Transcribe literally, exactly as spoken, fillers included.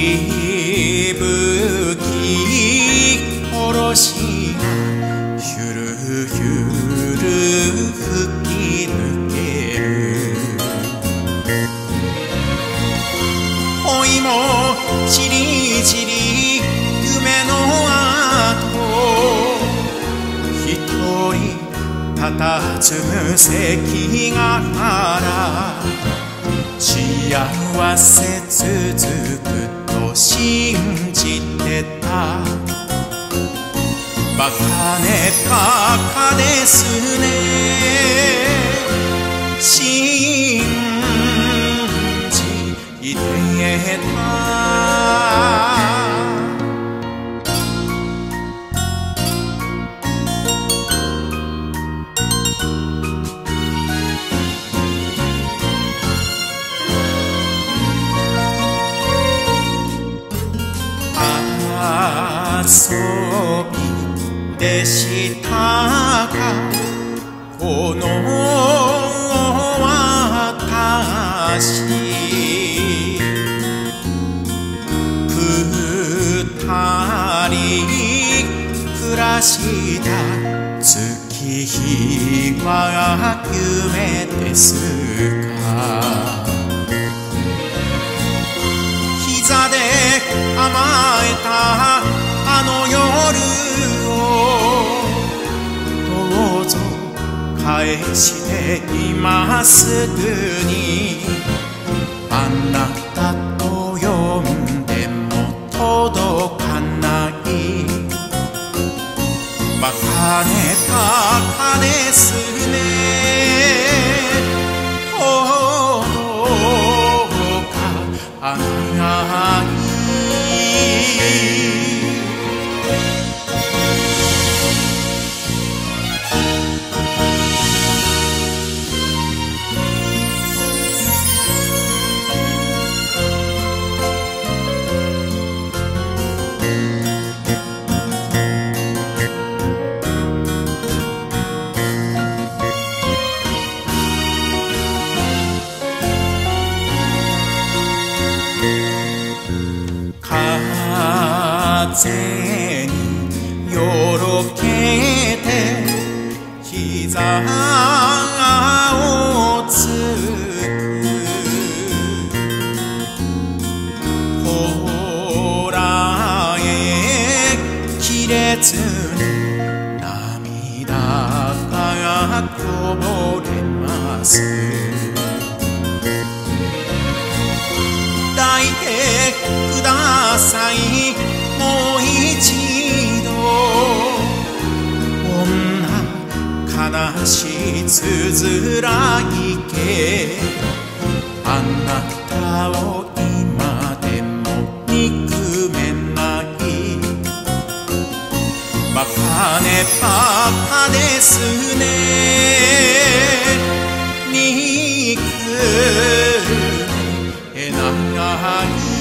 吹き下ろしがゆるゆる吹き抜ける。老いもじりじり夢の後一人佇む関ヶ原、幸せ続くと信じてた。バカねバカですね、信じてた。遊びでしたかこの私、二人暮らした月日は夢ですか。膝で甘えたあの夜をどうぞ返して今すぐに。あなたと呼んでも届かないバカねバカですね、届かない風によろけて膝をつく。こらえきれずに涙がこぼれます。抱いてくださいもう一度、こんな悲しいつづらいけあなたを今でも憎めないバカねバカですね、憎めない